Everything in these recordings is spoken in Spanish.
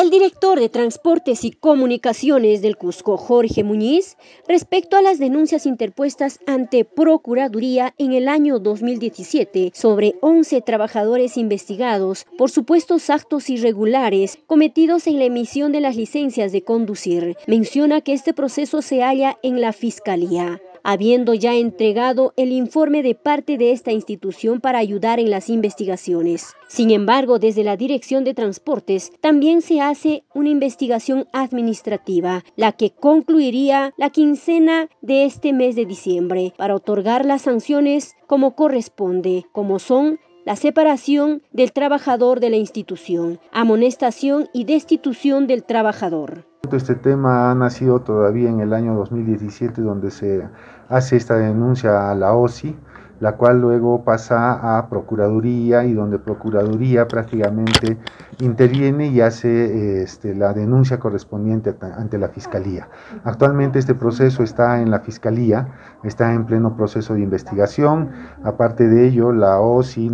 El director de Transportes y Comunicaciones del Cusco, Jorge Muñiz, respecto a las denuncias interpuestas ante Procuraduría en el año 2017 sobre 11 trabajadores investigados por supuestos actos irregulares cometidos en la emisión de las licencias de conducir, menciona que este proceso se halla en la Fiscalía, habiendo ya entregado el informe de parte de esta institución para ayudar en las investigaciones. Sin embargo, desde la Dirección de Transportes también se hace una investigación administrativa, la que concluiría la quincena de este mes de diciembre, para otorgar las sanciones como corresponde, como son la separación del trabajador de la institución, amonestación y destitución del trabajador. Este tema ha nacido todavía en el año 2017, donde se hace esta denuncia a la OSI, la cual luego pasa a Procuraduría, y donde Procuraduría prácticamente interviene y hace la denuncia correspondiente ante la Fiscalía. Actualmente este proceso está en la Fiscalía, está en pleno proceso de investigación. Aparte de ello, la OSI,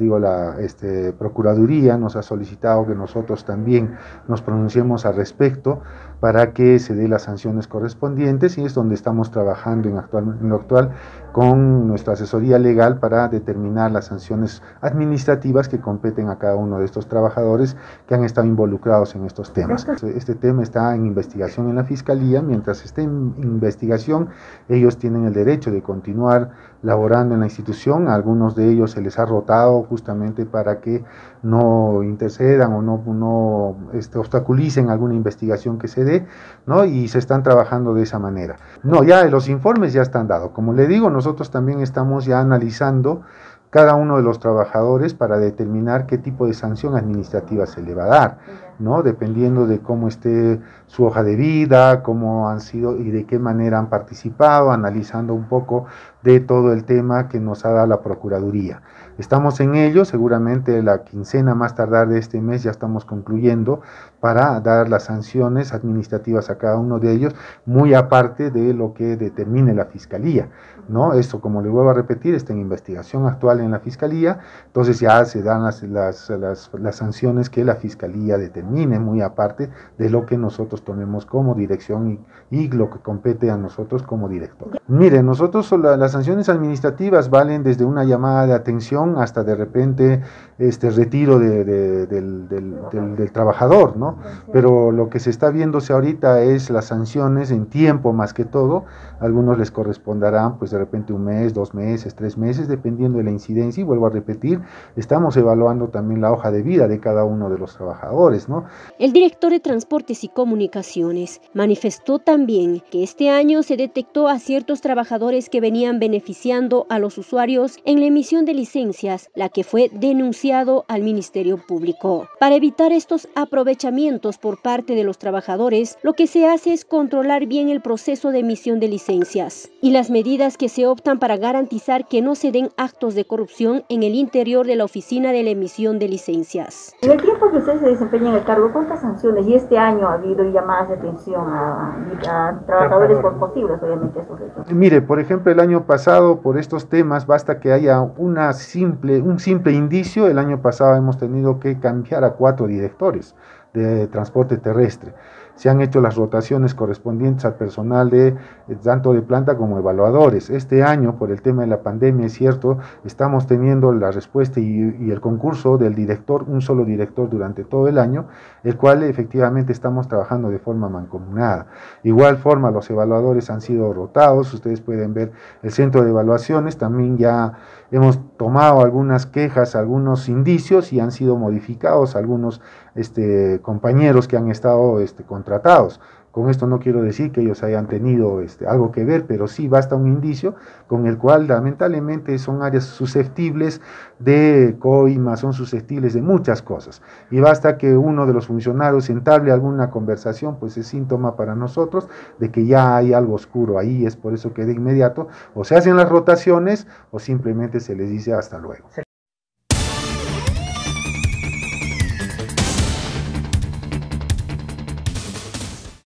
Procuraduría nos ha solicitado que nosotros también nos pronunciemos al respecto para que se dé las sanciones correspondientes, y es donde estamos trabajando en lo actual con nuestra asesoría legal para determinar las sanciones administrativas que competen a cada uno de estos trabajadores que han estado involucrados en estos temas. Este tema está en investigación en la Fiscalía. Mientras esté en investigación, ellos tienen el derecho de continuar laborando en la institución. A algunos de ellos se les ha rotado justamente para que no intercedan o no obstaculicen alguna investigación que se dé, ¿no? Y se están trabajando de esa manera. No, ya los informes ya están dados. Como le digo, nosotros también estamos ya analizando cada uno de los trabajadores para determinar qué tipo de sanción administrativa se le va a dar, ¿no? Dependiendo de cómo esté su hoja de vida, cómo han sido y de qué manera han participado, analizando un poco de todo el tema que nos ha dado la Procuraduría. Estamos en ello, seguramente la quincena más tardar de este mes ya estamos concluyendo para dar las sanciones administrativas a cada uno de ellos, muy aparte de lo que determine la Fiscalía, ¿no? Esto, como le vuelvo a repetir, está en investigación actual en la Fiscalía, entonces ya se dan las sanciones que la Fiscalía determine, muy aparte de lo que nosotros tomemos como dirección y lo que compete a nosotros como director. Mire, nosotros las sanciones administrativas valen desde una llamada de atención hasta de repente retiro del trabajador, ¿no? Pero lo que se está viéndose ahorita es las sanciones en tiempo más que todo. Algunos les corresponderán pues de repente un mes, 2 meses, 3 meses, dependiendo de la incidencia, y vuelvo a repetir, estamos evaluando también la hoja de vida de cada uno de los trabajadores, ¿no? El director de Transportes y Comunicaciones manifestó también que este año se detectó a ciertos trabajadores que venían beneficiando a los usuarios en la emisión de licencias, la que fue denunciado al Ministerio Público. Para evitar estos aprovechamientos por parte de los trabajadores, lo que se hace es controlar bien el proceso de emisión de licencias y las medidas que se optan para garantizar que no se den actos de corrupción en el interior de la oficina de la emisión de licencias. En el tiempo que usted se desempeña en el cargo, ¿cuántas sanciones? Y este año ha habido llamadas de atención a trabajadores por posibles, obviamente, estos hechos. Mire, por ejemplo, el año pasado, por estos temas, basta que haya un simple indicio. El año pasado hemos tenido que cambiar a 4 directores de transporte terrestre. Se han hecho las rotaciones correspondientes al personal tanto de planta como evaluadores. Este año, por el tema de la pandemia, es cierto, estamos teniendo la respuesta y el concurso del director, un solo director durante todo el año, el cual efectivamente estamos trabajando de forma mancomunada. Igual forma, los evaluadores han sido rotados. Ustedes pueden ver el centro de evaluaciones, también ya hemos tomado algunas quejas, algunos indicios, y han sido modificados algunos compañeros que han estado contratados. Con esto no quiero decir que ellos hayan tenido algo que ver, pero sí basta un indicio con el cual lamentablemente son áreas susceptibles de coima, son susceptibles de muchas cosas. Y basta que uno de los funcionarios entable alguna conversación, pues es síntoma para nosotros de que ya hay algo oscuro ahí. Es por eso que de inmediato o se hacen las rotaciones o simplemente se les dice hasta luego.